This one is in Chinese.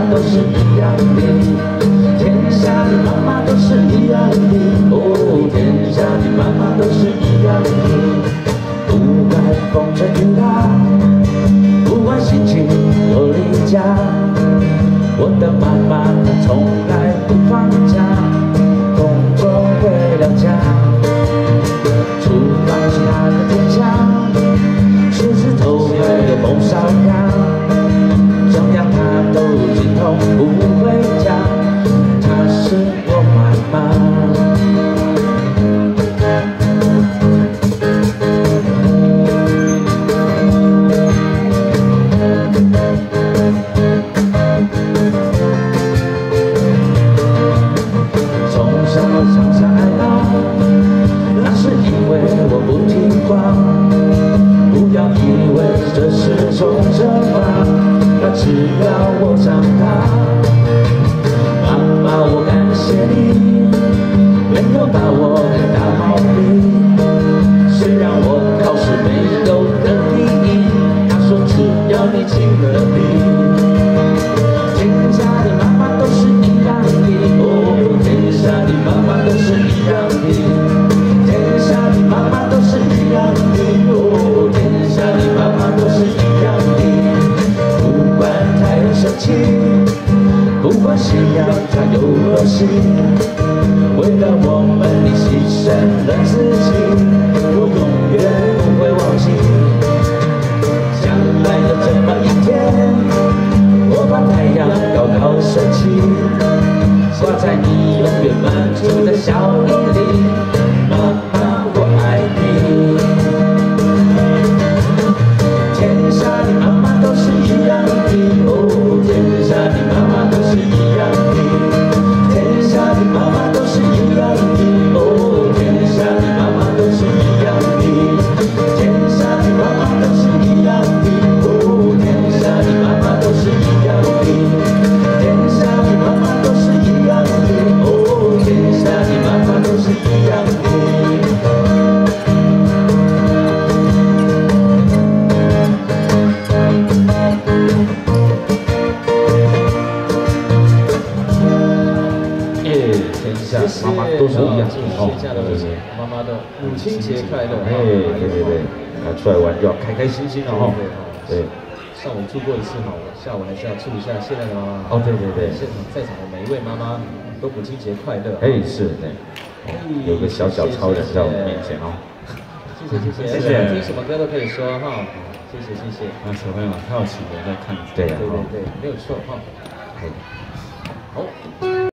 都是一样的，天下的妈妈都是一样的，哦，天下的妈妈都是一样的。不管风吹雨打，不管心情多离家，我的妈妈她从来不放假，工作回了家，厨房是她的天下，狮子头还有红烧鸭，这样她都精通不回家，她是我妈妈。常常挨打，那是因为我不听话。不要以为这是种惩罚，那只要我长大。妈妈，我感谢你，没有把我看大毛病。虽然我考试没有得第一，她说只要你尽了力。天下的妈妈都是一样的，哦，天下的妈妈都是一样的，天下的妈妈都是一样的，哦，天下的妈妈都是一样的。不管太阳升起，不管夕阳它有多西，为了我们你牺牲了自己，我永远不会忘记。将来有这么一天，我把太阳高高升起，挂在你永远满足的笑意里。妈妈，我爱你。天下的妈妈都是一样的，哦，天下的妈妈都是一样的，天下的妈妈都是一样的，哦，天下的妈妈都是一样的，天下的妈妈都是一样的，哦，天下的妈妈都是一样的。天下的妈妈都是一样的，哦，天下的妈妈都是一样的。耶，天下妈妈都是一样的哦，对， 妈妈的母亲节快乐！ 哎，对，出来玩就要开开心心的哦，对。 上午出过一次哈，下午还是要祝一下现在的妈妈。 哦，对， 现场在场的每一位妈妈都母亲节快乐。 哎，是的，有个小小超人在我们面前哦。 谢谢，听什么歌都可以说哈。谢谢。 那小朋友好奇的在看。 对呀， 没有错哈。 好。